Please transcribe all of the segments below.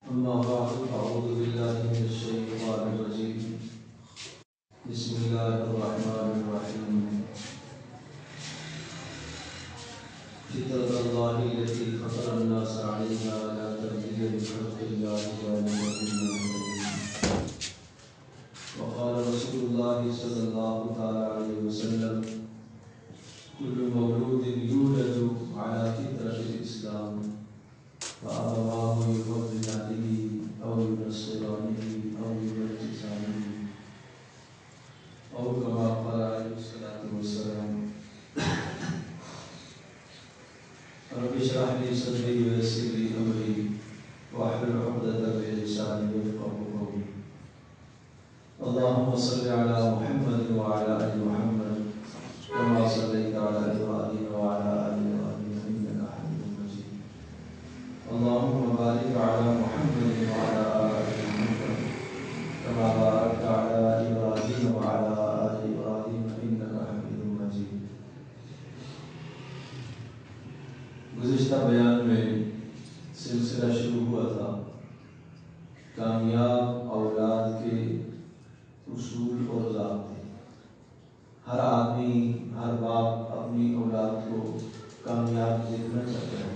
أما بعد أعوذ بالله من الشيطان الرجيم بسم الله الرحمن الرحيم فطرة الله التي فطر الناس عليها لا تبديل لخلق الله ذلك الدين القيم وقال رسول الله صلى الله تعالى عليه وسلم كل مولود يولد على فطرة الإسلام فأبواه يهودانه أو ينصرانه أو يمجسانه أو كما قال عليه الصلاة والسلام رب اشرح لي صدري ويسر لي أمري واحلل عقدة من لساني يفقهوا قولي اللهم صل على محمد وعلى آل محمد كما صليت على إبراهيم وعلى آل إبراهيم إنك حميد مجيد اللهم بارك على محمد وعلى آل محمد كما باركت على إبراهيم وعلى آل إبراهيم إنك حميد مجيد. گزشتہ بیان میں سلسلہ شروع ہوا تھا کامیاب اولاد کے اصول اور ضابطے. ہر آدمی ہر باپ اپنی اولاد کو کامیاب دیکھنا چاہتا ہے.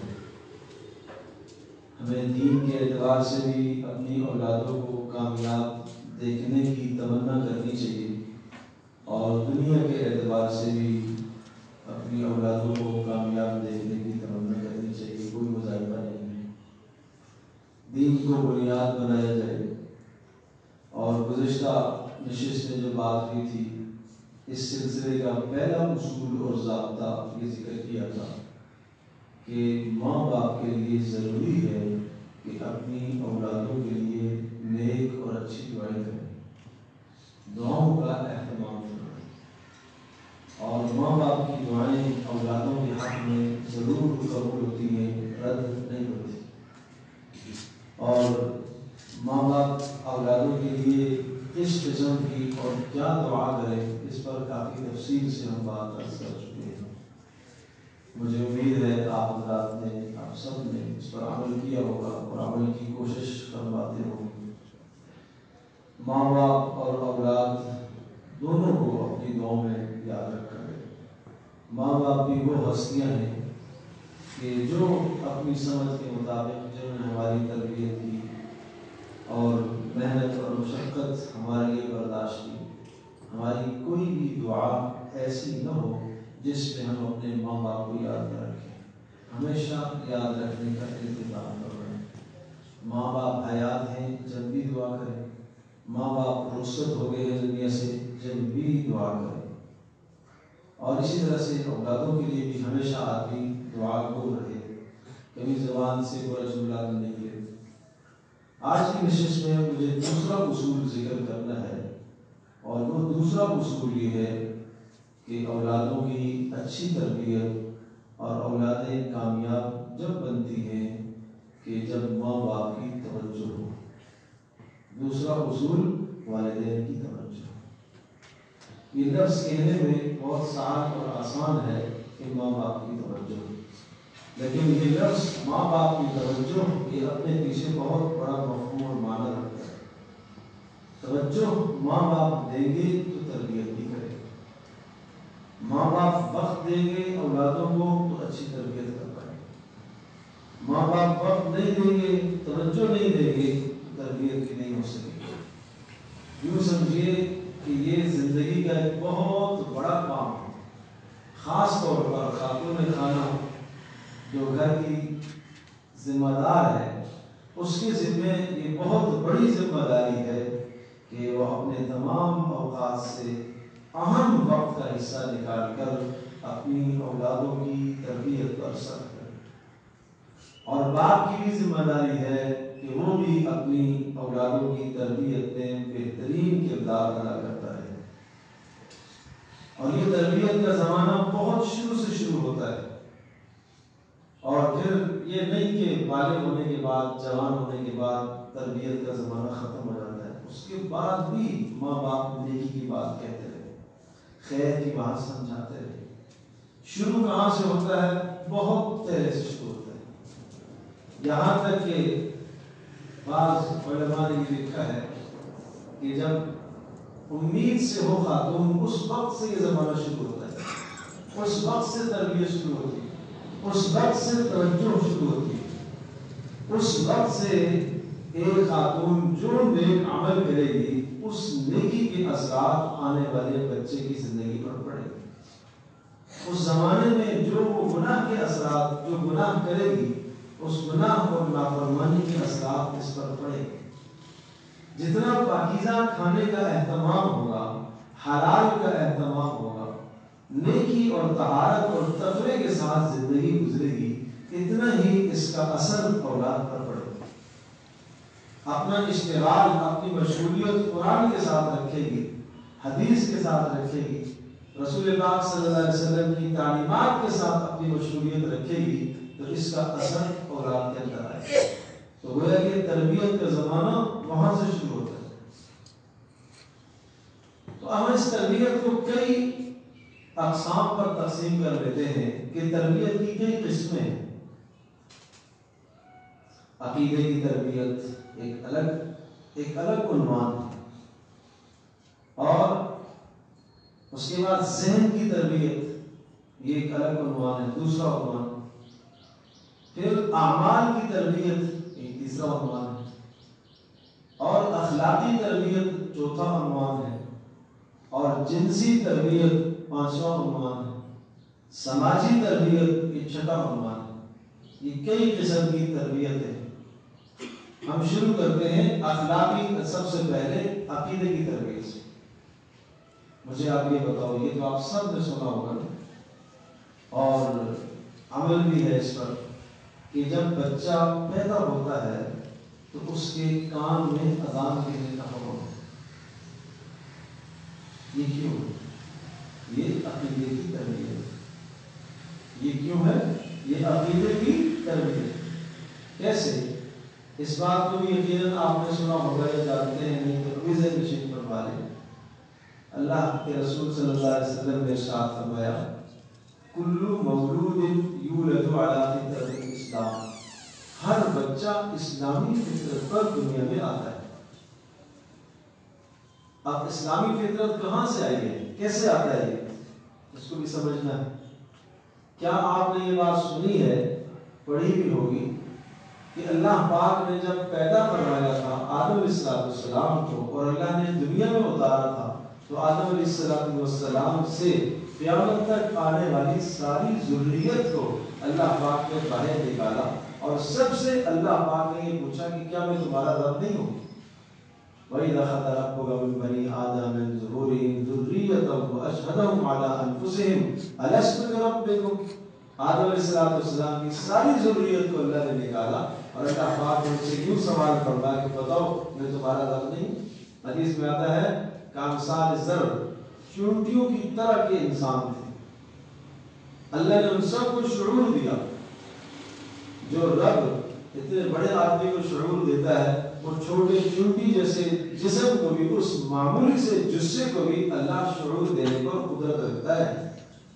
ہمیں دین کے اعتبار سے بھی اپنی اولادوں کو کامیاب دیکھنے کی تمنا کرنی چاہیے اور دنیا کے اعتبار سے بھی اپنی اولادوں کو کامیاب دیکھنے کی تمنا کرنی چاہیے. کوئی مظاہرہ نہیں ہے. دین کو بنیاد بنایا جائے. اور گزشتہ نشست میں جو بات ہوئی تھی اس سلسلے کا پہلا اصول اور ضابطہ یہ ذکر کیا تھا کہ ماں باپ کے لیے ضروری ہے کہ اپنی اولادوں کے لیے نیک اور اچھی دعائیں کریں, دعاؤں کا اہتمام کریں, اور ماں باپ کی دعائیں اولادوں کے حق میں ضرور قبول ہوتی ہیں, رد نہیں ہوتی. اور ماں باپ اولادوں کے لیے کس قسم کی اور کیا دعا کریں اس پر کافی تفصیل سے ہم بات کر چکے ہیں. مجھے امید ہے آپ حضرات نے آپ سب نے اس پر عمل کیا ہوگا اور عمل کی کوشش فرماتے ہوں گے. ماں باپ اور اولاد دونوں کو اپنی دعاؤں میں یاد رکھا ہے. ماں باپ بھی وہ ہستیاں ہیں کہ جو اپنی سمجھ کے مطابق جنہوں نے ہماری تربیت کی اور محنت اور مشقت ہمارے لیے برداشت کی, ہماری کوئی بھی دعا ایسی نہ ہو جس میں ہم اپنے ماں باپ کو یاد نہ رکھیں. ہمیشہ یاد رکھنے کا انتظام کریں. ماں باپ حیات ہیں جب بھی دعا کریں, ماں باپ رخصت ہو گئے ہیں دنیا سے جب بھی دعا کریں. اور اسی طرح سے اولادوں کے لیے بھی ہمیشہ آدمی دعا گو رہے, کبھی زبان سے برا جملہ نہ نکلے. آج کی نشست میں مجھے دوسرا اصول ذکر کرنا ہے, اور وہ دوسرا اصول یہ ہے کہ اولادوں کی اچھی تربیت اور اولادیں کامیاب جب بنتی ہیں کہ جب ماں باپ کی توجہ ہو. دوسرا اصول والدین کی توجہ. یہ لفظ کہنے میں بہت سادہ اور آسان ہے کہ ماں باپ کی توجہ, لیکن یہ لفظ ماں باپ کی توجہ یہ اپنے پیچھے بہت بڑا مفہوم اور معنی رکھتا ہے. توجہ ماں باپ دیں گے تو تربیت بھی کریں گے. ماں باپ وقت دیں گے اولادوں کو تو اچھی تربیت کر پائیں گے. ماں باپ وقت نہیں دیں گے, توجہ نہیں دیں گے, تربیت بھی نہیں ہو سکے گی. یوں سمجھیے کہ یہ زندگی کا ایک بہت بڑا کام ہے. خاص طور پر خاتون خانہ جو گھر کی ذمہ دار ہے, اس کے ذمے یہ بہت بڑی ذمہ داری ہے کہ وہ اپنے تمام اوقات سے اہم وقت کا حصہ نکال کر اپنی اولادوں کی تربیت پر صرف کرے. اور باپ کی بھی ذمہ داری ہے کہ وہ بھی اپنی اولادوں کی تربیت میں بہترین کردار ادا کرتا ہے. اور یہ تربیت کا زمانہ بہت شروع سے شروع ہوتا ہے, اور پھر یہ نہیں کہ بالغ ہونے کے بعد, جوان ہونے کے بعد تربیت کا زمانہ ختم ہو جاتا ہے. اس کے بعد بھی ماں باپ نیکی کی بات کہتے رہے, خیر کی بات سمجھاتے رہے. شروع کہاں سے ہوتا ہے؟ بہت پہلے سے شروع ہوتا ہے. یہاں تک کہ بعض علماء نے یہ لکھا ہے کہ جب امید سے ہو خاتون اس وقت سے یہ زمانہ شروع ہوتا ہے، اس وقت سے تربیت شروع ہوتی ہے، اس وقت سے توجہ شروع ہوتی ہے، اس وقت سے ایک خاتون جو نیک عمل کرے گی اس نیکی کے اثرات آنے والے بچے کی زندگی پر پڑے گی۔ اس زمانے میں جو وہ گناہ کے اثرات جو گناہ کرے گی اس گناہ اور نافرمانی کے اثرات اس پر پڑے گی۔ جتنا پاکیزہ کھانے کا اہتمام ہوگا، حلال کا اہتمام ہوگا، نیکی اور طہارت اور تقوی کے ساتھ زندگی گزرے گی، اتنا ہی اس کا اثر اولاد پر پڑے گا۔ اپنا اشتغال، اپنی مشغولیت قرآن کے ساتھ رکھے گی، حدیث کے ساتھ رکھے گی، رسول پاک صلی اللہ علیہ وسلم کی تعلیمات کے ساتھ اپنی مشغولیت رکھے گی، تو اس کا اثر اولاد کے اندر آئے گا۔ تو گویا کہ تربیت کا زمانہ وہاں سے شروع ہوتا ہے۔ تو ہم اس تربیت کو کئی اقسام پر تقسیم کر لیتے ہیں کہ تربیت کی کئی قسمیں ہیں۔ عقیدے کی تربیت ایک الگ عنوان ہے، اور اس کے بعد ذہن کی تربیت یہ ایک الگ عنوان ہے، دوسرا عنوان۔ پھر اعمال کی تربیت ایک تیسرا عنوان ہے، اور اخلاقی تربیت چوتھا عنوان ہے، اور جنسی تربیت پانچواں عنوان ہے، سماجی تربیت یہ چھٹا عنوان ہے۔ یہ کئی قسم کی تربیت ہے۔ ہم شروع کرتے ہیں اخلاقی، سب سے پہلے عقیدے کی تربیت سے۔ مجھے آپ یہ بتاؤ، یہ تو آپ سب نے سنا ہوگا اور عمل بھی ہے اس پر، کہ جب بچہ پیدا ہوتا ہے تو اس کے کان میں اذان کہنے کا حکم ہے۔ یہ کیوں ہے؟ یہ عقیدے کی تربیت۔ یہ کیوں ہے؟ یہ عقیدے کی تربیت۔ کیسے؟ اس بات کو بھی یقیناً آپ نے سنا ہوگا یا جانتے ہیں، نہیں تو ابھی ذہن نشین فرما لیں۔ اللہ کے رسول صلی اللہ علیہ وسلم نے ارشاد فرمایا، کل مولود یولد علی فطرۃ الاسلام، ہر بچہ اسلامی فطرت پر دنیا میں آتا ہے۔ اب اسلامی فطرت کہاں سے آئی ہے، کیسے آتا ہے، اس کو بھی سمجھنا ہے۔ کیا آپ نے یہ بات سنی ہے، پڑھی بھی ہوگی، کہ اللہ پاک نے جب پیدا کروایا تھا آدم علیہ السلام کو اور اللہ نے دنیا میں اتارا تھا، تو آدم علیہ السلام سے قیامت تک آنے والی ساری ذریت کو اللہ پاک نے باہر نکالا، اور سب سے اللہ پاک نے یہ پوچھا کہ کیا میں تمہارا رب نہیں ہوں؟ وَإِذَا أَخَذَ رَبُّكَ مِن بَنِي آدَمَ مِن ظُهُورِهِمْ ذُرِّيَّتَهُمْ وَأَشْهَدَهُمْ عَلَىٰ أَنفُسِهِمْ أَلَسْتُ بِرَبِّكُمْ، آدم علیہ السلام کی ساری ذریت کو اللہ نے نکالا، اور اللہ پاک نے ان سے یوں سوال فرمایا کہ بتاؤ میں تمہارا رب نہیں؟ حدیث میں آتا ہے کہ امثال زر، چونٹیوں کی طرح کے انسان تھے۔ اللہ نے ان سب کو شعور دیا۔ جو رب اتنے بڑے آدمی کو شعور دیتا ہے، وہ چھوٹے چونٹی جیسے جسم کو بھی، اس معمولی سے جسے کو بھی اللہ شعور دینے پر قدرت رکھتا ہے۔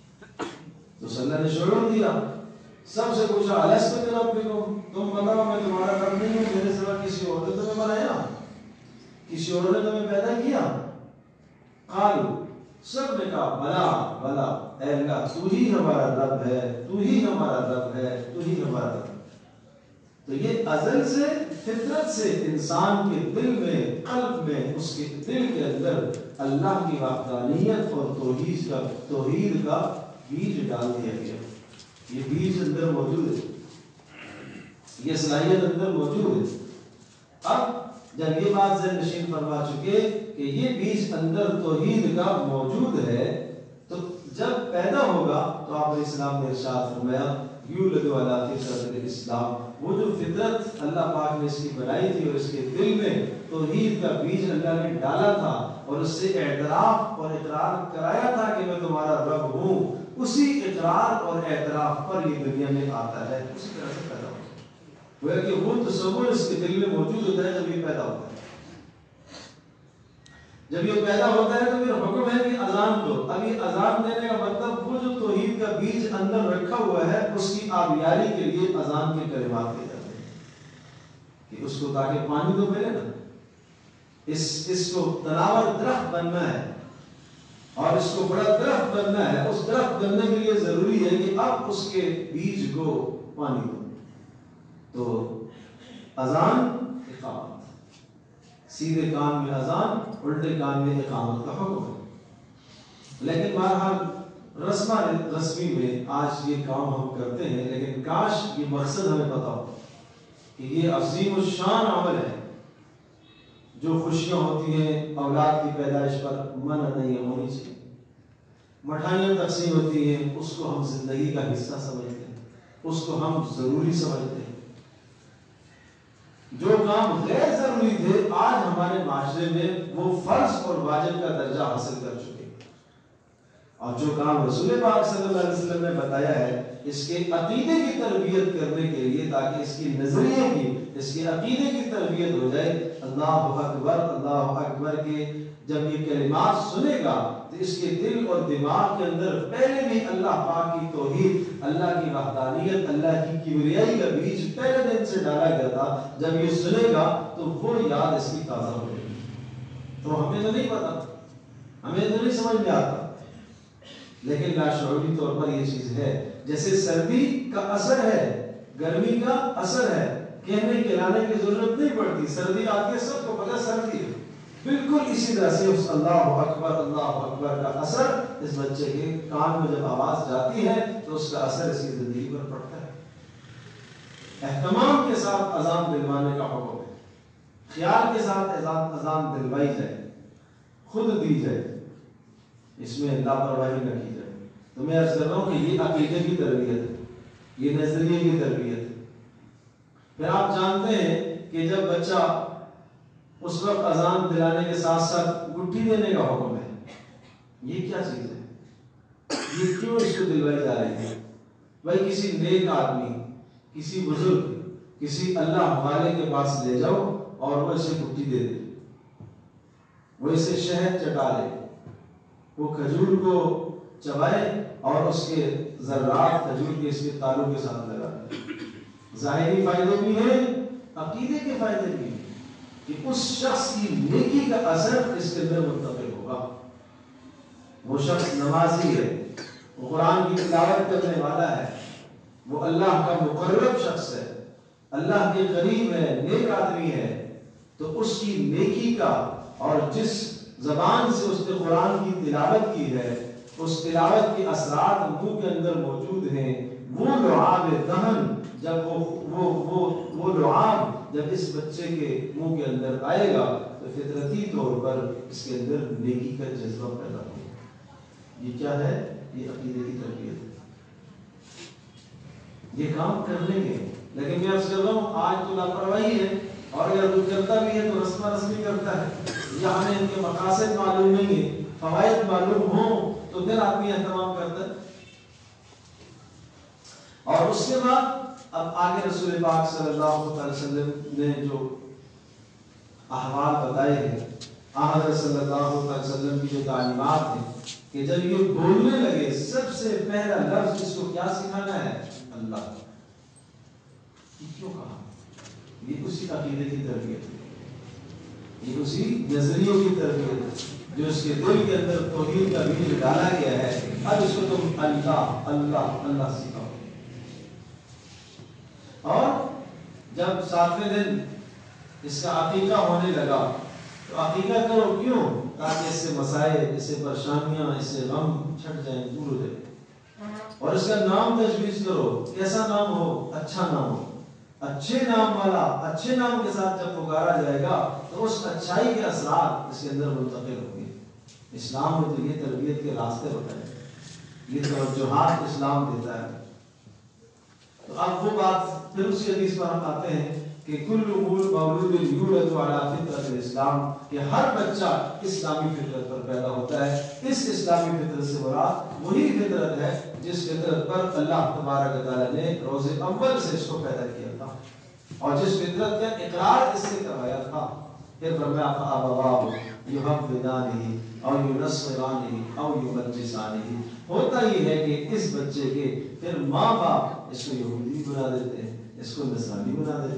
تو اللہ نے شعور دیا، سب سے پوچھا الست بربکم، تم بتاؤ میں تمہارا رب نہیں ہوں، میرے سوا کسی اور نے تمہیں بنایا، کسی اور نے تمہیں پیدا کیا؟ قالوا، سب نے کہا بلا بلا، اے اللہ تو ہی ہمارا رب ہے، تو ہی ہمارا رب ہے، تو ہی ہمارا رب۔ تو یہ ازل سے، فطرت سے انسان کے دل میں، قلب میں، اس کے دل کے اندر اللہ کی وحدانیت اور توحید کا بیج ڈال دیا گیا۔ یہ بیج اندر موجود ہے، یہ صلاحیت اندر موجود ہے۔ اب جب یہ بات ذہن نشین فرما چکے کہ یہ بیج اندر توحید کا موجود ہے، تو جب پیدا ہوگا تو آپ علیہ السلام نے ارشاد فرمایا یولد علی فطرۃ الاسلام، وہ جو فطرت اللہ پاک نے اس کی بنائی تھی اور اس کے دل میں توحید کا بیج اللہ نے ڈالا تھا اور اس سے اعتراف اور اقرار کرایا تھا کہ میں تمہارا رب ہوں، اسی اقرار اور اعتراف پر یہ دنیا میں آتا ہے، اسی طرح سے پیدا ہوتا ہے۔ وہ ہے کہ وہ تصور اس کے دل میں موجود ہوتا ہے جب یہ پیدا ہوتا ہے۔ جب یہ پیدا ہوتا ہے تو پھر حکم ہے کہ اذان دو۔ اب یہ اذان دینے کا مطلب وہ جو توحید کا بیج اندر رکھا ہوا ہے اس کی آبیاری کے لیے اذان کے کلمات دیے جاتے ہیں۔ کہ اس کو تاکہ پانی تو ملے نا، اس کو تناور درخت بننا ہے اور اس کو بڑا درخت بننا ہے. اس درخت بننے کے لیے ضروری ہے کہ اب اس کے بیج کو پانی دو. تو اذان اقامت، سیدھے کان میں اذان، الٹے کان میں اقامت کا حکم ہے. لیکن بہرحال رسمی میں آج یہ کام ہم کرتے ہیں، لیکن کاش یہ مقصد ہمیں پتا ہو کہ یہ عظیم الشان عمل ہے. جو خوشیاں ہوتی ہیں اولاد کی پیدائش پر منع نہیں ہونی چاہیے. مٹھائیاں تقسیم ہوتی ہیں، اس کو ہم زندگی کا حصہ سمجھتے ہیں، اس کو ہم ضروری سمجھتے ہیں. جو کام غیر ضروری تھے آج ہمارے معاشرے میں وہ فرض اور واجب کا درجہ حاصل کر چکے. اور جو کام رسول پاک صلی اللہ علیہ وسلم نے بتایا ہے اس کے عقیدے کی تربیت کرنے کے لیے، تاکہ اس کی نظریے کی، اس کے عقیدے کی تربیت ہو جائے. اللہ اکبر کے جب یہ کلمات سنے گا تو اس کے دل اور دماغ کے اندر پہلے بھی اللہ پاک کی توحید، اللہ کی وحدانیت، اللہ کی کبریائی کا بیج پہلے دن سے ڈالا گیا تھا. جب یہ سنے گا تو وہ یاد اس کی تازہ ہو جائے گی. تو ہمیں تو نہیں پتا، ہمیں تو نہیں سمجھ میں آتا، لیکن لاشعوری طور پر یہ چیز ہے. جیسے سردی کا اثر ہے، گرمی کا اثر ہے، کہنے کہلانے کی ضرورت نہیں پڑتی. سردی آتی ہے سب کو پتہ سردی ہے. بالکل اسی طرح سے اس اللہ اکبر کا اثر اس بچے کے کان میں جب آواز جاتی ہے تو اس کا اثر اس کی زندگی پر پڑتا ہے. اہتمام کے ساتھ اذان دلوانے کا حکم ہے. خیال کے ساتھ اذان دلوائی جائے، خود دی جائے، اس میں لاپرواہی نہ کی جائے. تو میں عرض کر رہا ہوں کہ یہ عقیدے کی تربیت ہے، یہ نظریے کی تربیت ہے. پھر آپ جانتے ہیں کہ جب بچہ اس وقت اذان دلانے کے ساتھ ساتھ گٹھی دینے کا حکم ہے. یہ کیا چیز ہے؟ یہ کیوں اس کو دلوائی جا رہی ہے؟ بھائی کسی نیک آدمی، کسی بزرگ، کسی اللہ والے کے پاس لے جاؤ اور وہ اسے گٹھی دے دے، وہ اسے شہد چٹا لے، وہ کھجور کو چبائے اور اس کے ذرات کھجور کے اس کے تالوں کے ساتھ لگا دے. ظاہری فائدے بھی ہیں، عقیدے کے فائدے بھی ہیں کہ اس شخص کی نیکی کا اثر اس کے اندر منتقل ہوگا. وہ شخص نمازی ہے، وہ قرآن کی تلاوت کرنے والا ہے، وہ اللہ کا مقرب شخص ہے، اللہ کے قریب ہے، نیک آدمی ہے. تو اس کی نیکی کا اور جس زبان سے اس نے قرآن کی تلاوت کی ہے اس تلاوت کے اثرات منہ کے اندر موجود ہیں. وہ لعاب دہن جب وہ لعاب جب اس بچے کے منہ کے اندر آئے گا تو فطرتی طور پر اس کے اندر نیکی کا جذبہ پیدا ہوگا. یہ کیا ہے؟ یہ عقیدے کی تربیت ہے. یہ کام کر لیں گے. لیکن میں عرض کر رہا ہوں آج تو لاپرواہی ہے، اور اگر کوئی کرتا بھی ہے تو رسمی کرتا ہے. یا ہمیں ان کے مقاصد معلوم نہیں ہے، فوائد معلوم ہوں تو پھر آدمی اہتمام کرتا ہے. اور اس کے بعد اب آگے رسول پاک صلی اللہ علیہ وسلم نے جو احوال بتائے ہیں، حضرت صلی اللہ علیہ وسلم کی جو تعلیمات ہیں کہ جب یہ بولنے لگے سب سے پہلا لفظ اس کو کیا سکھانا ہے؟ اللہ. یہ کیوں کہا؟ یہ اسی عقیدے کی تربیت ہے، یہ اسی نظریے کی تربیت ہے جو اس کے دل کے اندر توحید کا بیج ڈالا گیا ہے. اب اس کو تم اللہ اللہ اللہ سکھاؤ. اور جب 7ویں دن اس کا عقیقہ ہونے لگا تو عقیقہ کرو کیوں؟ تاکہ اس سے مسائل، اس سے پریشانیاں، اس سے غم چھٹ جائیں، دور ہو جائیں. اور اس کا نام تجویز کرو، کیسا نام ہو؟ اچھا نام ہو. اچھے نام والا، اچھے نام کے ساتھ جب پکارا جائے گا تو اس اچھائی کے اثرات اس کے اندر منتقل ہوں گے. اسلام نے تو یہ تربیت کے راستے بتائے، یہ توجہات اسلام دیتا ہے. تو اب وہ بات پھر اسی حدیث پر ہم آتے ہیں کہ کل مولود یولد علی فطرت الاسلام، کہ ہر بچہ اسلامی فطرت پر پیدا ہوتا ہے. اس اسلامی فطرت سے مراد وہی فطرت ہے جس فطرت پر اللہ تبارک و تعالیٰ نے روز اول سے اس کو پیدا کیا تھا اور جس فطرت کا اقرار اس سے کروایا تھا. پھر فرمایا فَأَبَوَاهُ يُحَوِّدَانِهِ أَوْ يُنَصِّرَانِهِ أَوْ يُمَجِّسَانِهِ. ہوتا یہ ہے کہ اس بچے کے پھر ماں باپ اس کو یہودی بنا دیتے ہیں، اس کو نصرانی بنا دیتے ہیں،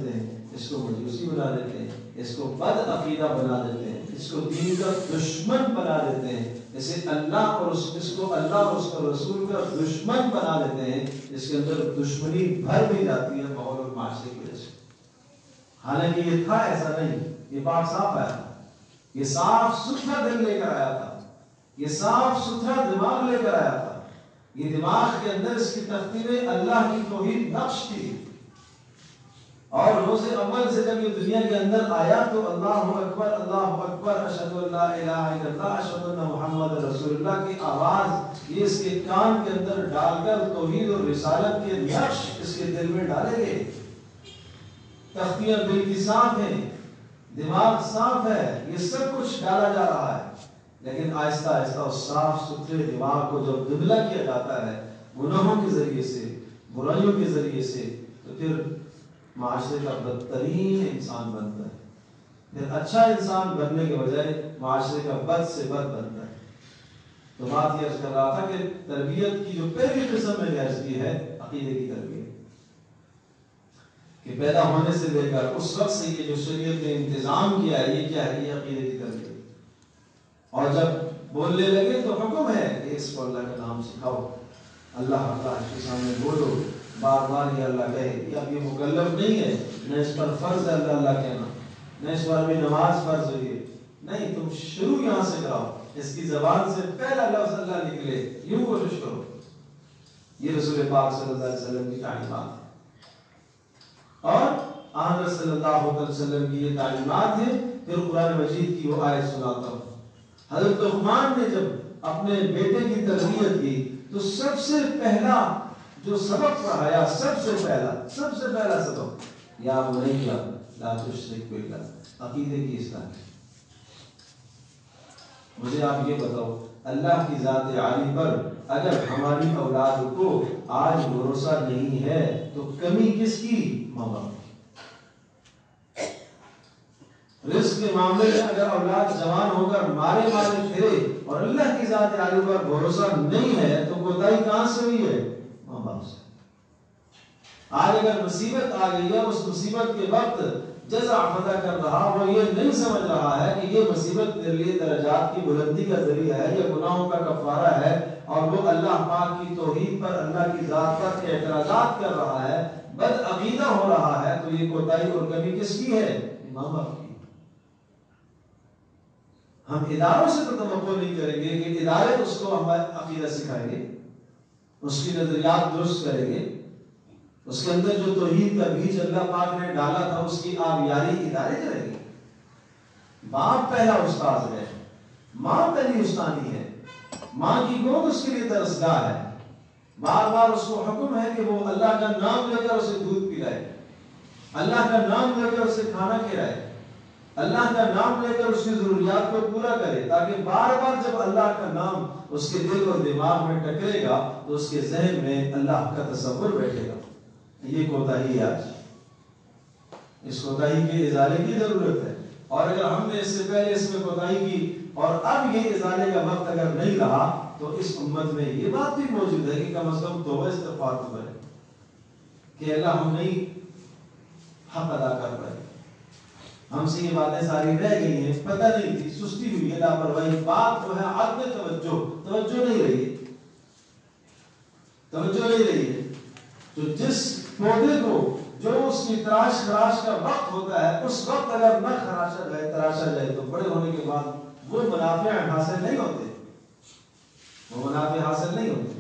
اس کو مجوسی بنا دیتے ہیں، اس کو بد عقیدہ بنا دیتے ہیں، اس کو دین کا دشمن بنا دیتے ہیں، اسے اللہ اور اس کو اللہ اور اس کا رسول کا دشمن بنا دیتے ہیں، اس کے اندر دشمنی بھر بھی جاتی ہے ماحول اور معاشرے کی وجہ سے۔ حالانکہ یہ تھا ایسا نہیں، یہ پاک صاف آیا تھا، یہ صاف ستھرا دل لے کر آیا تھا، یہ صاف ستھرا دماغ لے کر آیا تھا، یہ دماغ کے اندر اس کی تختی میں اللہ کی توحید نقش تھی، اور روز اول سے جب یہ دنیا کے اندر آیا تو اللہ اکبر اشہد ان لا الہ الا اللہ اشہد ان محمد رسول اللہ کی آواز یہ اس کے کان کے اندر ڈال کر توحید اور رسالت کے نقش اس کے دل میں ڈالے گئے۔ تختیاں بالکل صاف ہیں، دماغ صاف ہے، یہ سب کچھ ڈالا جا رہا ہے، لیکن آہستہ آہستہ اس صاف ستھرے دماغ کو جب دھندلا کیا جاتا ہے گناہوں کے ذریعے سے، برائیوں کے ذریعے سے، تو پھر معاشرے کا بدترین انسان بنتا ہے، پھر اچھا انسان بننے کے بجائے معاشرے کا بد سے بد بنتا ہے۔ تو بات یہ عرض کر رہا تھا کہ تربیت کی جو پہلی قسم میں نے عرض کی ہے عقیدے کی تربیت، کہ پیدا ہونے سے لے کر اس وقت سے یہ جو شریعت نے انتظام کیا ہے، یہ کیا ہے؟ یہ عقیدے کی تربیت۔ اور جب بولنے لگے تو حکم ہے کہ اس کو اللہ کا نام سکھاؤ، اللہ کے سامنے بولو، بار بار یہ اللہ کہے، یہ اب یہ مکلف نہیں ہے، نہ اس پر فرض ہے اللہ کہنا، نہ اس پر بھی نماز فرض ہوئی ہے، نہیں، تم شروع یہاں سے کراؤ، اس کی زبان سے پہلا لفظ اللہ نکلے، یوں کوشش کرو۔ یہ رسول پاک صلی اللہ علیہ وسلم کی تعلیمات ہے، اور آن صلی اللہ علیہ وسلم کی یہ تعلیمات ہیں۔ پھر قرآن مجید کی وہ آیت سناتا ہوں، حضرت لقمان نے جب اپنے بیٹے کی تربیت کی تو سب سے پہلا جو سبق پڑھایا، سب سے پہلا سبق، یا بنی لا تشرک باللہ، عقیدے کی اصلاح۔ مجھے آپ یہ بتاؤ، اللہ کی ذات عالی پر اگر ہماری اولاد کو آج بھروسہ نہیں ہے تو کمی کس کی؟ ماں باپ۔ رزق کے معاملے میں اگر اولاد جوان ہو کر مارے پھرے اور اللہ کی ذات عالی پر بھروسہ نہیں ہے تو کوتاہی کہاں سے ہوئی ہے؟ ماں باپ سے۔ آج اگر مصیبت آ گئی ہے، اس مصیبت کے وقت جزا فتح کر رہا، وہ یہ نہیں سمجھ رہا ہے کہ یہ مصیبت میرے لیے درجات کی بلندی کا ذریعہ ہے، یا گناہوں کا کفارہ ہے، اور وہ اللہ پاک کی توحید پر، اللہ کی ذات پر اعتراضات کر رہا ہے، بد عقیدہ ہو رہا ہے، تو یہ کوتاہی اور کمی کس کی ہے؟ ماں باپ کی۔ ہم اداروں سے تو توقع نہیں کریں گے کہ ادارے اس کو ہمارا عقیدہ سکھائیں گے، اس کی نظریات درست کریں گے، اس کے اندر جو توحید کا بیج اللہ پاک نے ڈالا تھا اس کی آبیاری ادارے کریں گے۔ باپ پہلا استاد ہے، ماں پہلی استانی ہے، ماں کی گود اس کے لیے درسگاہ ہے، بار بار اس کو حکم ہے کہ وہ اللہ کا نام لے کر اسے دودھ پلائے، اللہ کا نام لے کر اسے کھانا کھلائے، اللہ کا نام لے کر اس کی ضروریات کو پورا کرے، تاکہ بار بار جب اللہ کا نام اس کے دل اور دماغ میں ٹکرے گا تو اس کے ذہن میں اللہ کا تصور بیٹھے گا۔ یہ کوتاہی ہے آج، اس کوتاہی کے ازالے کی ضرورت ہے، اور اگر ہم نے اس سے پہلے اس میں کوتاہی کی اور اب یہ ازالے کا وقت اگر نہیں رہا تو اس امت میں یہ بات بھی موجود ہے کہ کم از کم توبہ استغفار تو کرے کہ اللہ ہم نہیں حق ادا کر پائے، ہم سے یہ باتیں ساری رہ گئی ہیں، پتہ نہیں تھی، سستی ہوئی ہے، لاپرواہی، بات جو ہے عدم توجہ نہیں رہی ہے، توجہ نہیں رہی ہے۔ تو جس پودے کو جو اس کی تراش خراش کا وقت ہوتا ہے، اس وقت اگر نہ تراشا جائے تو بڑے ہونے کے بعد وہ منافع حاصل نہیں ہوتے، وہ منافع حاصل نہیں ہوتے۔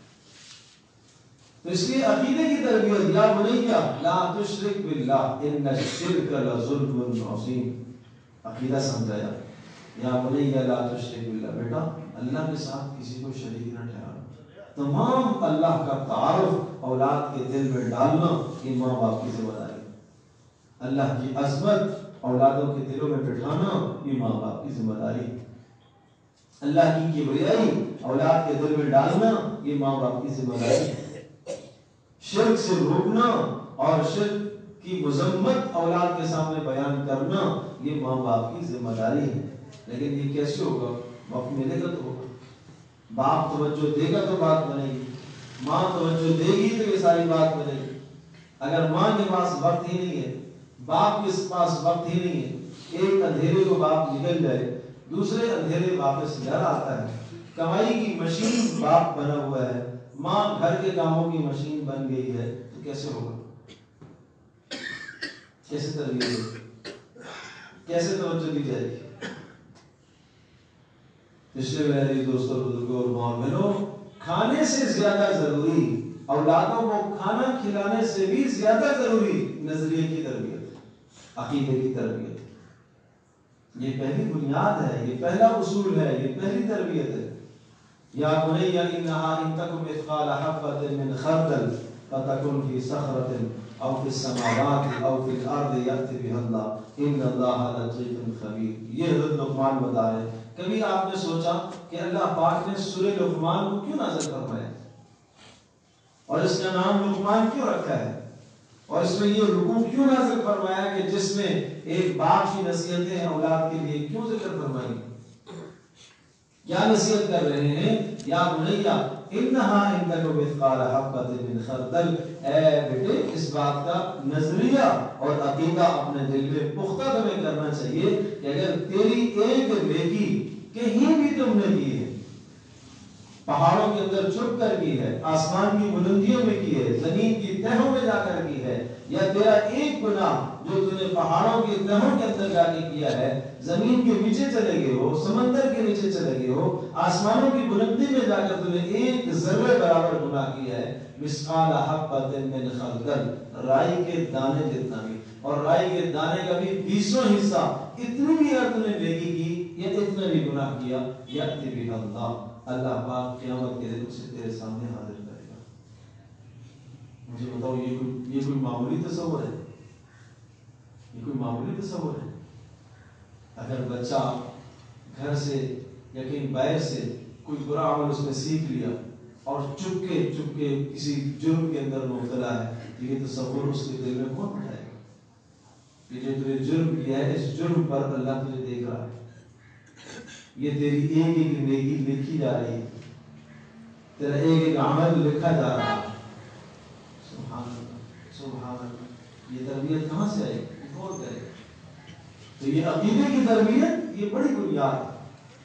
تو اس لیے عقیدے کی تربیت، یا بنیہ لا تشرک باللہ ان الشرک لظلم عظیم، عقیدہ سمجھایا، یا بنیہ لا تشرک باللہ، بیٹا اللہ کے ساتھ کسی کو شریک نہ ٹھہرانا۔ تمام اللہ کا تعارف اولاد کے دل میں ڈالنا یہ ماں باپ کی ذمہ داری، اللہ کی عظمت اولادوں کے دلوں میں بٹھانا یہ ماں باپ کی ذمہ داری، اللہ کی کبریائی اولاد کے دل میں ڈالنا یہ ماں باپ کی ذمہ داری، شرک سے روکنا اور شرک کی مذمت اولاد کے سامنے بیان کرنا یہ ماں باپ کی ذمہ داری ہے۔ لیکن یہ کیسے ہوگا؟ وقت ملے گا تو ہوگا، باپ توجہ دے گا تو بات بنے گی، ماں توجہ دے گی تو یہ ساری بات بنے گی۔ اگر ماں کے پاس وقت ہی نہیں ہے، باپ کے پاس وقت ہی نہیں ہے، ایک اندھیرے کو باپ نکل جائے دوسرے اندھیرے واپس گھر آتا ہے، کمائی کی مشین باپ بنا ہوا ہے، ماں گھر کے کاموں کی مشین بن گئی ہے، تو کیسے ہوگا؟ کیسے تربیت ہوگی؟ کیسے توجہ دی جائے گی؟ پچھلے میرے دوستوں بزرگوں اور ماں بہنوں، کھانے سے زیادہ ضروری، اولادوں کو کھانا کھلانے سے بھی زیادہ ضروری نظریے کی تربیت، عقیدے کی تربیت۔ یہ پہلی بنیاد ہے، یہ پہلا اصول ہے، یہ پہلی تربیت ہے۔ یا بنی انہا ان تک مثقال حبۃ من خردل فتکن فی صخرۃ او فی السماوات او فی الارض یأت بها اللہ ان اللہ لطیف خبیر۔ یہ حضرت لقمان بتا رہے ہیں۔ کبھی آپ نے سوچا کہ اللہ پاک نے سورہ لقمان کو کیوں نازل فرمایا اور اس کا نام لقمان کیوں رکھا ہے، اور اس میں یہ رکوع کیوں نازل فرمایا کہ جس میں ایک باپ کی نصیحتیں اولاد کے لیے کیوں ذکر فرمائی؟ کیا نصیحت کر رہے ہیں؟ یا بنیا انہا ان تک مثقال حبۃ من خردل، اے بیٹے اس بات کا نظریہ اور عقیدہ اپنے دل میں پختہ تمہیں کرنا چاہیے کہ اگر تیری ایک نیکی کہیں بھی تم نے کی ہے، پہاڑوں کے اندر چھپ کر کی ہے، آسمان کی بلندیوں میں کی ہے، زمین کی تہوں میں جا کر کی ہے، یا تیرا ایک گناہ جو تم نے پہاڑوں کی تہوں کے اندر جا کے کیا ہے، زمین کے نیچے چلے گئے ہو، سمندر کے نیچے چلے گئے ہو، آسمانوں کی بلندی میں جا کر تم نے ایک ذرے برابر گناہ کیا ہے، مثقال حبۃ من خردل، رائی کے دانے جتنا بھی، اور رائی کے دانے کا بھی 20واں حصہ، اتنی بھی اگر تم نے نیکی کی یا اتنا بھی گناہ کیا، یأتی بها اللہ، اللہ پاک قیامت کے دن اسے تیرے سامنے حاضر کرے گا۔ مجھے بتاؤ یہ کوئی معمولی تصور ہے؟ یہ کوئی معمولی تصور ہے؟ اگر بچہ گھر سے یا کہیں باہر سے کوئی برا عمل اس نے سیکھ لیا اور چپ کے کسی جرم کے اندر مبتلا ہے، تو یہ تصور اس کے دل میں کون بٹھائے گا کہ جو تجھے جرم کیا ہے اس جرم پر اللہ تجھے دیکھ رہا ہے، یہ تیری ایک ایک نیکی لکھی جا رہی ہے، تیرا ایک ایک عمل لکھا جا رہا ہے۔ سبحان اللہ، سبحان اللہ، یہ تربیت کہاں سے آئی؟ غور کرے۔ تو یہ عقیدے کی تربیت یہ بڑی بنیاد ہے،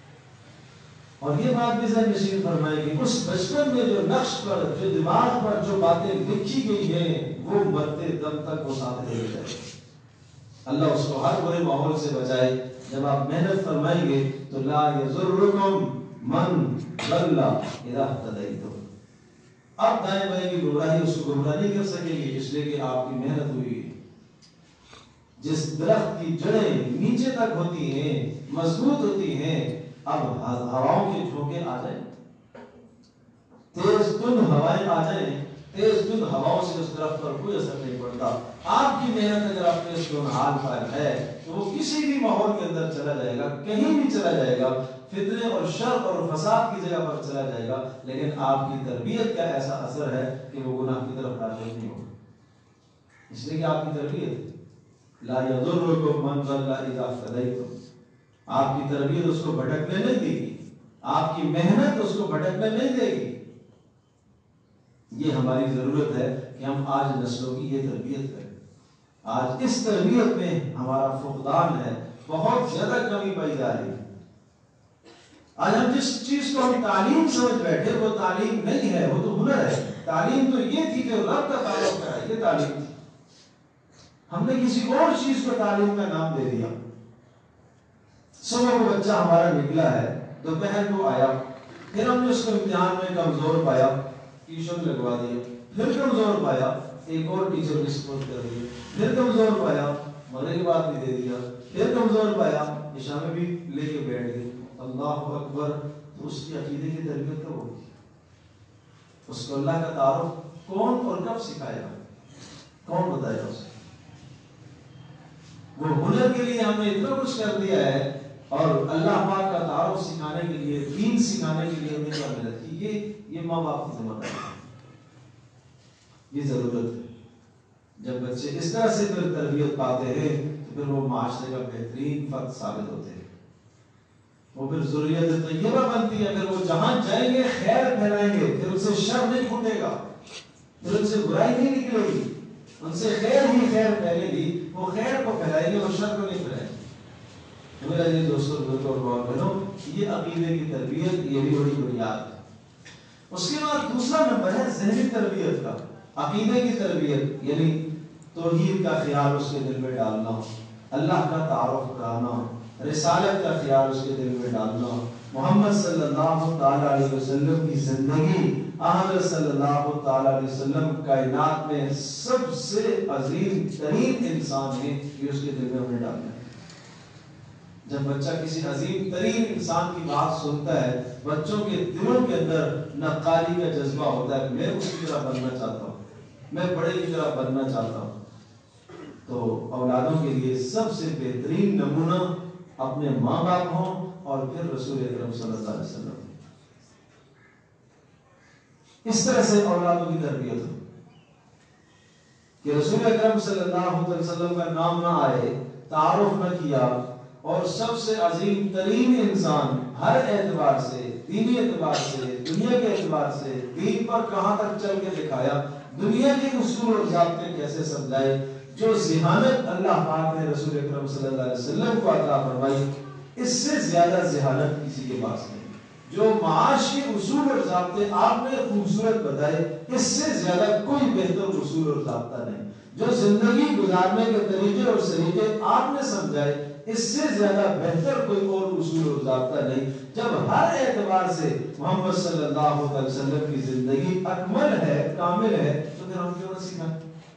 اور یہ بات بھی ذہن نشین فرمائے کہ اس بچپن میں جو نقش پر، جو دماغ پر جو باتیں لکھی گئی ہیں وہ مرتے دم تک وہ ساتھ لے جائے۔ اللہ اس کو ہر برے ماحول سے بچائے۔ جب آپ محنت فرمائیں گے تو لا یضرکم من ضل اذا اهتدیتم، اب دائیں بائیں کی گمراہی اس کو گمراہ نہیں کر سکے گی، اس لیے کہ آپ کی محنت ہوئی ہے۔ جس درخت کی جڑیں نیچے تک ہوتی ہیں، مضبوط ہوتی ہیں، اب ہواؤں کے جھونکے آ جائیں، تیز تند ہوائیں آ جائیں، تیز تند ہواؤں سے اس درخت پر کوئی اثر نہیں پڑتا۔ آپ کی محنت اگر آپ کے اس حال پر ہے تو وہ کسی بھی ماحول کے اندر چلا جائے گا، کہیں بھی چلا جائے گا، فتنے اور شر اور فساد کی جگہ پر چلا جائے گا، لیکن آپ کی تربیت کا ایسا اثر ہے کہ وہ گناہ کی طرف راغب نہیں ہوگا، اس لیے کہ آپ کی تربیت لا یضرکم من ضل اذا اهتدیتم، آپ کی تربیت اس کو بھٹکنے نہیں دے گی، آپ کی محنت اس کو بھٹکنے نہیں دے گی۔ یہ ہماری ضرورت ہے کہ ہم آج نسلوں کی یہ تربیت کریں۔ آج اس تربیت میں ہمارا فقدان ہے، بہت زیادہ کمی پائی جا رہی ہے۔ آج ہم جس چیز کو ہم تعلیم سمجھ بیٹھے وہ تعلیم نہیں ہے، وہ تو ہنر ہے۔ تعلیم تو یہ تھی کہ رب کا تعلق کرا، یہ تعلیم تھی۔ ہم نے کسی اور چیز کو تعلیم کا نام دے دیا۔ صبح کو بچہ ہمارا نکلا ہے، دوپہر کو آیا، پھر ہم نے اس کو امتحان میں کمزور پایا، ٹیوشن لگوا دیا، پھر کمزور پایا، ایک اور ٹیچر کی سپورٹ کر دی، پھر کمزور پایا، مغرب کی بات بھی دے دیا، پھر کمزور پایا، عشاء میں بھی لے کے بیٹھ گئی۔ اللہ اکبر، تو اس کی عقیدے کی تربیت کب ہوگی؟ اس کو اللہ کا تعارف کون اور کب سکھائے گا؟ کون بتائے گا اسے؟ وہ ہنر کے لیے ہم نے اتنا کچھ کر دیا ہے، اور اللہ پاک کا تعارف سکھانے کے لیے، دین سکھانے کے لیے ہم نے کیا محنت کی؟ یہ ماں باپ کی ذمہ داری ہے، یہ ضرورت ہے۔ جب بچے اس طرح سے پھر تربیت پاتے ہیں تو پھر وہ معاشرے کا بہترین فرد ثابت ہوتے ہیں، وہ پھر ذریت طیبہ بنتی ہے، پھر وہ جہاں جائیں گے خیر پھیلائیں گے، پھر ان سے شر نہیں پھوٹے گا، پھر ان سے برائی نہیں نکلے گی، ان سے خیر ہی خیر پھیلے گی، وہ خیر کو پھیلائیں گے، وہ شر کو نہیں پھیلائیں گے۔ میرا یہ دوستوں بزرگوں اور بہت بہنوں، یہ عقیدے کی تربیت، یہ بھی بڑی بنیاد ہے۔ اس کے بعد دوسرا نمبر ہے ذہنی تربیت کا، عقیدے کی تربیت، یعنی توحید کا خیال اس کے دل میں ڈالنا، اللہ کا تعارف کرانا، رسالت کا خیال اس کے دل میں ڈالنا، محمد صلی اللہ تعالی علیہ وسلم کی زندگی، حضرت صلی اللہ تعالی علیہ وسلم کائنات میں سب سے عظیم ترین انسان ہے، یہ اس کے دل میں ہمیں ڈالنا ہے۔ جب بچہ کسی عظیم ترین انسان کی بات سنتا ہے، بچوں کے دلوں کے اندر نقالی کا جذبہ ہوتا ہے، میں اس کی طرح بننا چاہتا ہوں، میں بڑے کی طرح بننا چاہتا ہوں۔ تو اولادوں کے لیے سب سے بہترین نمونہ اپنے ماں باپ ہوں اور پھر رسول اکرم صلی اللہ علیہ وسلم۔ اس طرح سے اولادوں کی تربیت ہو کہ رسول اکرم صلی اللہ علیہ وسلم کا نام نہ آئے، تعارف نہ کیا، اور سب سے عظیم ترین انسان ہر اعتبار سے، دینی اعتبار سے، دنیا کے اعتبار سے، دین پر کہاں تک چل کے دکھایا، دنیا کے اصول اور ضابطے کیسے سمجھائے، جو ذہانت اللہ پاک نے رسول اکرم صلی اللہ علیہ وسلم کو عطا فرمائی، اس سے زیادہ ذہانت کسی کے پاس نہیں۔ جو معاش کے اصول اور ضابطے آپ نے خوبصورت بتائے، اس سے زیادہ کوئی بہتر اصول اور ضابطہ نہیں۔ جو زندگی گزارنے کے طریقے اور سلیقے آپ نے سمجھائے، اس سے زیادہ بہتر کوئی اور اصول اور ضابطہ نہیں۔ جب ہر اعتبار سے محمد صلی اللہ علیہ وسلم کی زندگی اکمل ہے، کامل ہے، تو پھر ہم کیوں نہ سیکھیں؟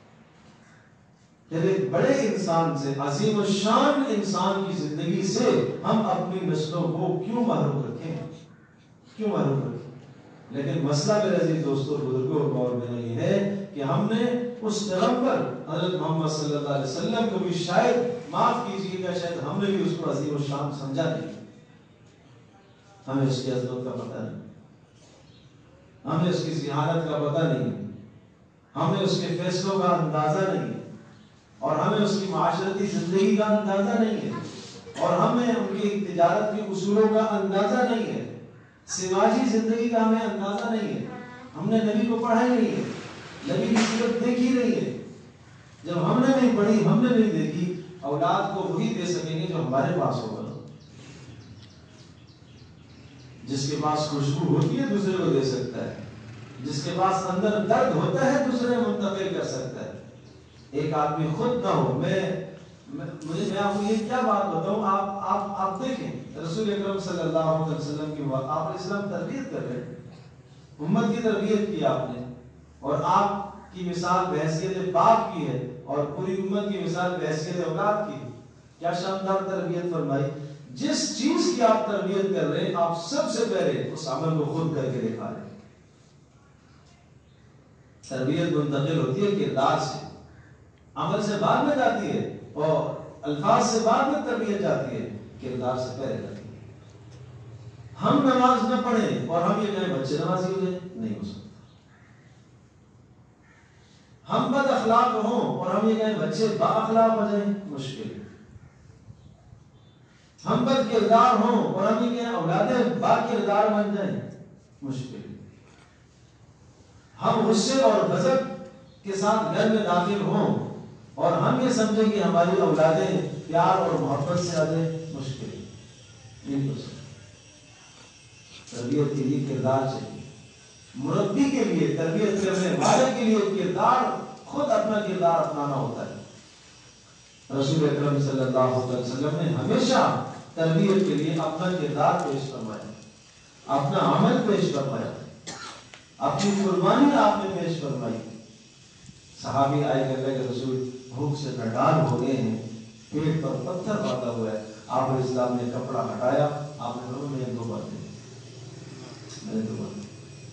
پھر ایک بڑے انسان سے، عظیم الشان انسان کی زندگی سے ہم اپنی نسلوں کو کیوں محروم رکھیں؟ کیوں محروم رکھیں؟ لیکن مسئلہ میرے عزیز دوستوں، بزرگوں اور بہنوں، یہ ہے کہ ہم نے اس پیغمبر حضرت محمد صلی اللہ علیہ وسلم کو بھی شاید، معاف کیجیے گا، شاید ہم نے بھی اس کو عظیم الشان سمجھا نہیں۔ ہمیں اس کی عظمت کا پتہ نہیں، ہمیں اس کی ذہانت کا پتہ نہیں، ہمیں اس کے فیصلوں کا اندازہ نہیں، اور ہمیں اس کی معاشرتی زندگی کا اندازہ نہیں ہے، اور ہمیں ان کی تجارت کے اصولوں کا اندازہ نہیں ہے، سماجی زندگی کا ہمیں اندازہ نہیں ہے۔ ہم نے نبی کو پڑھا ہی نہیں ہے، نبی کی سیرت دیکھی نہیں ہے۔ جب ہم نے نہیں پڑھی، ہم نے نہیں دیکھی، اولاد کو وہی دے سکیں گے جو ہمارے پاس ہوگا۔ جس کے پاس خوشبو ہوتی ہے دوسرے کو دے سکتا ہے، جس کے پاس اندر درد ہوتا ہے دوسرے منتقل کر سکتا ہے۔ ایک آدمی خود نہ ہو، میں آپ کو یہ کیا بات بتاؤں، آپ دیکھیں رسول اکرم صلی اللہ علیہ وسلم کی بات، آپ اسلام تربیت کر رہے ہیں، امت کی تربیت کی آپ نے، اور آپ کی مثال بحیثیت باپ کی ہے، اور پوری امت کی مثال بحیثیت اولاد کی ہے۔ کیا شاندار تربیت فرمائی! جس چیز کی آپ تربیت کر رہے ہیں، آپ سب سے پہلے اس عمل کو خود کر کے دکھا رہے ہیں۔ تربیت منتقل ہوتی ہے کردار سے، عمل سے بعد میں جاتی ہے، اور الفاظ سے بعد میں تربیت جاتی ہے، کردار سے پہلے جاتی ہے۔ ہم نماز نہ پڑھیں اور ہم یہ کہیں بچے نمازی ہو جائیں، نہیں ہو سکتا۔ ہم بد اخلاق ہوں اور ہم یہ کہیں بچے با اخلاق ہو جائیں، مشکل ہے۔ ہم بد کردار ہوں اور ہم یہ کہیں اولادیں با کردار بن جائیں، مشکل ہے۔ ہم غصے اور غضب کے ساتھ گھر میں داخل ہوں اور ہم یہ سمجھیں کہ ہماری اولادیں پیار اور محبت سے آ جائیں، مشکل ہے، نہیں ہو سکتا۔ تربیت کے لیے کردار چاہیے، مربی کے لیے، تربیت کرنے والے کے لیے کردار، خود اپنا کردار اپنانا ہوتا ہے۔ رسول اکرم صلی اللہ علیہ وسلم نے ہمیشہ تربیت کے لیے اپنا کردار پیش فرمایا، اپنا عمل پیش فرمایا، اپنی قربانی آپ نے پیش فرمائی۔ صحابی آئے کہتے کہ رسول بھوک سے نڈال ہو گئے ہیں، پیٹ پر پتھر باندھا ہوا ہے۔ آپ علیہ السلام نے کپڑا ہٹایا، آپ نے کہا میں دو باتیں، میں دو باتیں۔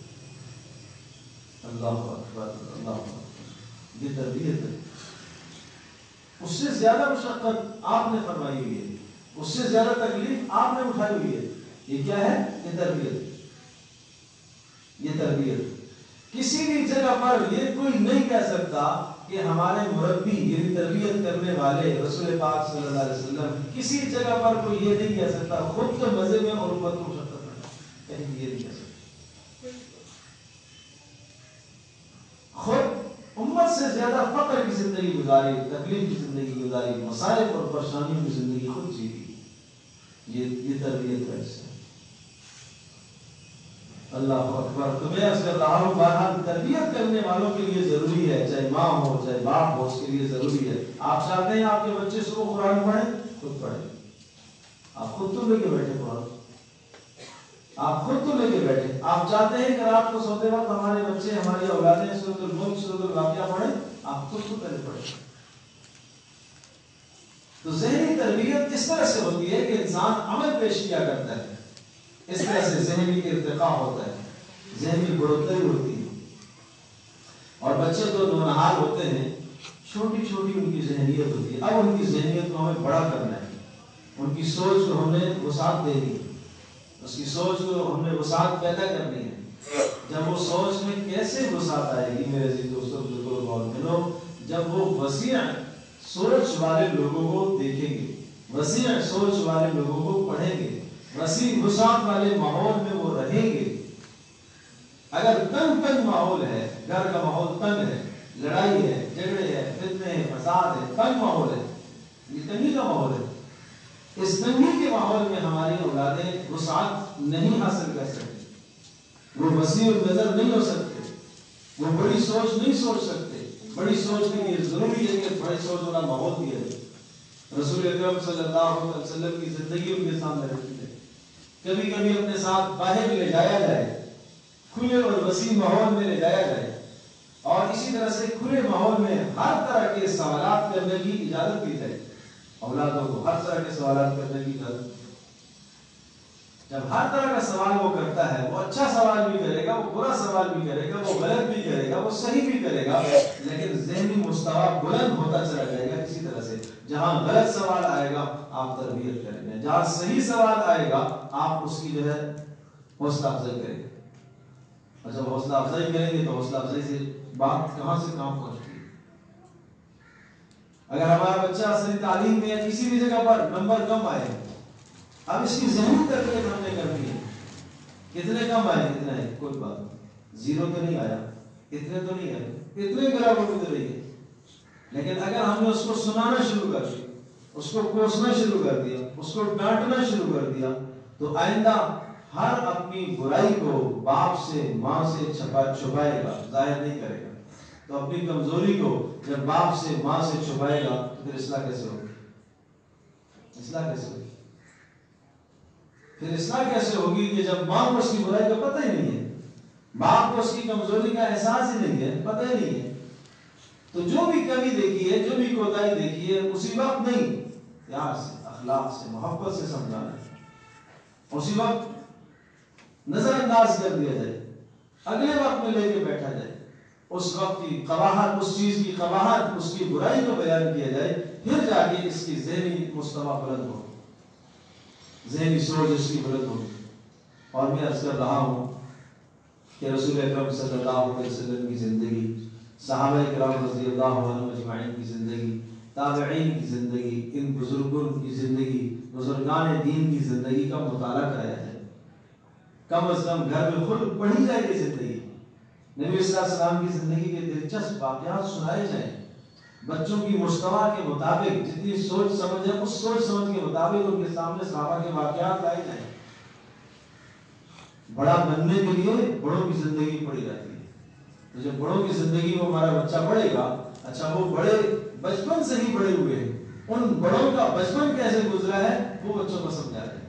اللہ اکبر، اللہ اکبر، یہ تربیت ہے۔ اس سے زیادہ مشقت آپ نے فرمائی ہوئی ہے، اس سے زیادہ تکلیف آپ نے اٹھائی ہوئی ہے۔ یہ کیا ہے؟ یہ تربیت، یہ تربیت۔ کسی بھی جگہ پر یہ کوئی نہیں کہہ سکتا کہ ہمارے مربی، یعنی تربیت کرنے والے رسول پاک صلی اللہ علیہ وسلم، کسی جگہ پر کوئی یہ نہیں کہہ سکتا خود تو مزے میں اور امت کو مشقت میں، کہیں یہ نہیں کہہ سکتا۔ خود امت سے زیادہ فقر کی زندگی گزاری، تکلیف کی زندگی گزاری، مصائب اور پریشانیوں کی زندگی خود جیتی، یہ تربیت ہے اس سے۔ اللہ اکبر۔ تو میں عرض کر رہا ہوں بہرحال تربیت کرنے والوں کے لیے ضروری ہے، چاہے ماں ہو چاہے باپ ہو، اس کے لیے ضروری ہے۔ آپ چاہتے ہیں آپ کے بچے صبح قرآن پڑھیں، خود پڑھیں، آپ خود تو لے کے بیٹھے قرآن، آپ خود تو لے کے بیٹھے۔ آپ چاہتے ہیں کہ رات کو سوتے وقت ہمارے بچے ہماری اولادیں سورۃ الملک سورۃ الواقعہ پڑھیں، آپ خود تو پہلے پڑھیں۔ تو ذہنی تربیت اس طرح سے ہوتی ہے کہ انسان عمل پیش کیا کرتا ہے، اس طرح سے ذہنی ارتقاء ہوتا ہے، ذہنی بڑھوتری ہوتی ہے۔ اور بچے تو نونہال ہوتے ہیں، چھوٹی چھوٹی ان کی ذہنیت ہوتی ہے، اب ان کی ذہنیت کو ہمیں بڑا کرنا ہے، ان کی سوچ کو ہم نے وسعت دینی ہے، اس کی سوچ کو ہم نے وسعت پیدا کرنی ہے۔ جب وہ سوچ میں کیسے وسعت آئے گی میرے عزیز دوستوں بزرگوں اور بہنوں، جب وہ وسیع سوچ والے لوگوں کو دیکھیں گے، وسیع سوچ والے لوگوں کو پڑھیں گے، وسیع وسعت والے ماحول میں وہ رہیں گے۔ اگر تنگ ماحول ہے، گھر کا ماحول تنگ ہے، لڑائی ہے، جھگڑے ہے، فتنے ہیں، فساد ہے، تنگ ماحول ہے، یہ تنگی کا ماحول ہے، اس تنگی کے ماحول میں ہماری اولادیں وسعت نہیں حاصل کر سکتی، وہ وسیع نظر نہیں ہو سکتے، وہ بڑی سوچ نہیں سوچ سکتے۔ بڑی سوچ کے لیے ضروری ہے کہ بڑی سوچ والا ماحول دیا جائے۔ رسول اکرم صلی اللہ علیہ وسلم کی زندگی ان کے سامنے رکھی جائے، کبھی کبھی اپنے ساتھ باہر لے جایا جائے، کھلے اور وسیع ماحول میں لے جایا جائے، اور اسی طرح سے کھلے ماحول میں ہر طرح کے سوالات کرنے کی اجازت دی جائے، اولادوں کو ہر طرح کے سوالات کرنے کی اجازت۔ جب ہر طرح کا سوال وہ کرتا ہے، وہ اچھا سوال بھی کرے گا، وہ برا سوال بھی کرے گا، وہ غلط بھی کرے گا، وہ صحیح بھی کرے گا، لیکن ذہنی مستوی بلند ہوتا چلا جائے گا کسی طرح سے۔ جہاں غلط سوال آئے گا آپ تربیت کریں گے، جہاں صحیح سوال آئے گا آپ اس کی جو ہے حوصلہ افزائی کریں گے، اور جب حوصلہ افزائی کریں گے تو حوصلہ افزائی سے بات کہاں سے کہاں پہنچتی ہے۔ اگر ہمارا بچہ اصلی تعلیم میں یا کسی بھی جگہ پر نمبر کم آئے، اب اس کی ذہنی تربیت ہم نے کرنی ہے، کتنے کم آئے، کتنا ہے کوئی بات نہیں، زیرو تو نہیں آیا، اتنے تو نہیں آئے، اتنے گراوٹ بھی تو نہیں ہے، لیکن اگر ہم نے اس کو سنانا شروع کر دیا، اس کو کوسنا شروع کر دیا، اس کو ڈانٹنا شروع کر دیا، تو آئندہ ہر اپنی برائی کو باپ سے ماں سے چھپائے گا، ظاہر نہیں کرے گا۔ تو اپنی کمزوری کو جب باپ سے ماں سے چھپائے گا تو پھر اصلاح کیسے ہوگی؟ اصلاح کیسے ہوگی؟ پھر اصلاح کیسے ہوگی کہ جب ماں کو اس کی برائی کا پتہ ہی نہیں ہے، باپ کو اس کی کمزوری کا احساس ہی نہیں ہے، پتہ ہی نہیں ہے، تو جو بھی کمی دیکھی ہے، جو بھی کوتاہی دیکھی ہے، اسی وقت نہیں، پیار سے، اخلاق سے، محبت سے سمجھانا ہے، اسی وقت نظر انداز کر دیا جائے، اگلے وقت میں لے کے بیٹھا جائے، اس وقت کی قباحت، اس چیز کی قباحت، اس کی برائی کو بیان کیا جائے، پھر جا کے اس کی ذہنی مستوی بلند ہو، ذہنی سوچ اس کی بلند ہو۔ اور میں عرض کر رہا ہوں کہ رسول اکرم صلی اللہ علیہ وسلم کی زندگی، صحابہ کرام رضی اللہ عنہم اجمعین کی زندگی، تابعین کی زندگی، ان بزرگوں کی زندگی، بزرگان دین کی زندگی کا مطالعہ کرایا جائے، کم از کم گھر میں خود پڑھی جائے گی زندگی، نبی صلی اللہ علیہ وسلم کی زندگی کے دلچسپ واقعات سنائے جائیں، بچوں کی مستویٰ کے مطابق جتنی سوچ سمجھ ہے اس سوچ سمجھ کے مطابق ان کے سامنے صحابہ کے واقعات لائے جائیں۔ بڑا بننے کے لیے بڑوں کی زندگی پڑھی جاتی ہے، تو جب بڑوں کی زندگی میں ہمارا بچہ پڑھے گا، اچھا وہ بڑے بچپن سے ہی بڑے ہوئے ہیں، ان بڑوں کا بچپن کیسے گزرا ہے وہ بچوں کو سمجھا جائے،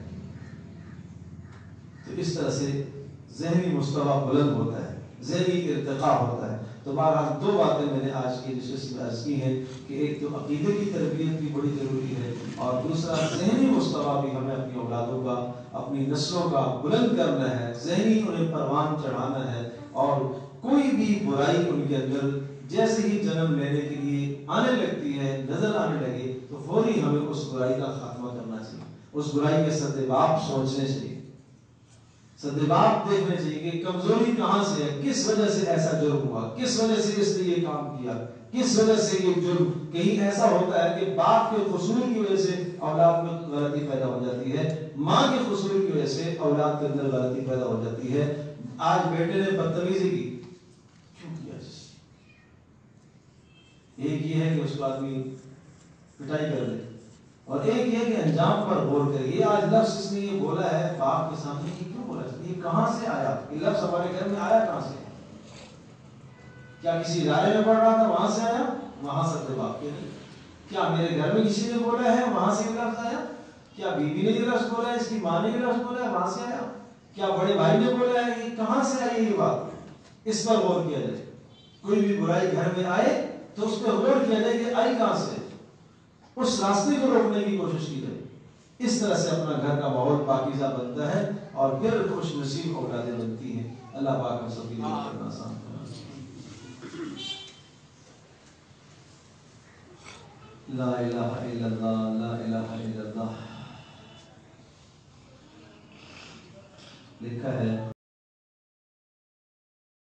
تو اس طرح سے ذہنی مستویٰ بلند ہوتا ہے، ذہنی ارتقاء ہوتا ہے۔ تو بہرحال دو باتیں میں نے آج کی نشست میں عرض کی ہیں کہ ایک تو عقیدے کی تربیت بھی بڑی ضروری ہے، اور دوسرا ذہنی مستویٰ بھی ہمیں اپنی اولادوں کا، اپنی نسلوں کا بلند کرنا ہے، ذہنی انہیں پروان چڑھانا ہے، اور کوئی بھی برائی ان کے اندر جیسے ہی جنم لینے کے لیے آنے لگتی ہے، نظر آنے لگے، تو فوری ہمیں اس برائی کا خاتمہ کرنا چاہیے، اس برائی کے سدباب سوچنے چاہیے، سدباب دیکھنے چاہیے کہ کمزوری کہاں سے ہے، کس وجہ سے ایسا جرم ہوا، کس وجہ سے اس نے یہ کام کیا، کس وجہ سے یہ جرم۔ کہیں ایسا ہوتا ہے کہ باپ کے قصور کی وجہ سے اولاد میں غلطی پیدا ہو جاتی ہے، ماں کے قصور کی وجہ سے اولاد کے اندر غلطی پیدا ہو جاتی ہے۔ آج بیٹے نے بدتمیزی کی، کیوں کیا؟ ایک یہ ہے کہ اس کو آدمی پٹائی کر دے، اور ایک یہ کہ انجام پر غور کرے. یہ آج لفظ اس نے یہ بولا ہے باپ کے سامنے، یہ کیوں بولا؟ یہ کہاں سے آیا؟ یہ لفظ ہمارے گھر میں آیا کہاں سے؟ کیا کسی ادارے میں پڑھ رہا تھا وہاں سے آیا؟ وہاں سے باپ کے نہیں. کیا میرے گھر میں کسی نے بولا ہے وہاں سے یہ لفظ آیا؟ کیا بیوی نے یہ لفظ بولا ہے، اس کی ماں نے یہ لفظ بولا ہے وہاں سے آیا؟ کیا بڑے بھائی نے بولا ہے؟ یہ کہاں سے آئی یہ بات؟ اس پر غور کیا جائے. کوئی بھی برائی گھر میں آئے تو اس پہ غور کیا جائے کہ آئی کہاں سے، اس راستے کو روکنے کی کوشش کی جائے. اس طرح سے اپنا گھر کا ماحول پاکیزہ بنتا ہے اور پھر خوش نصیب اولادیں بنتی ہیں. اللہ پاک ہم سب کے لیے کرنا آسان کرنا. لا الہ الا اللہ، لا الہ الا اللہ. لکھا ہے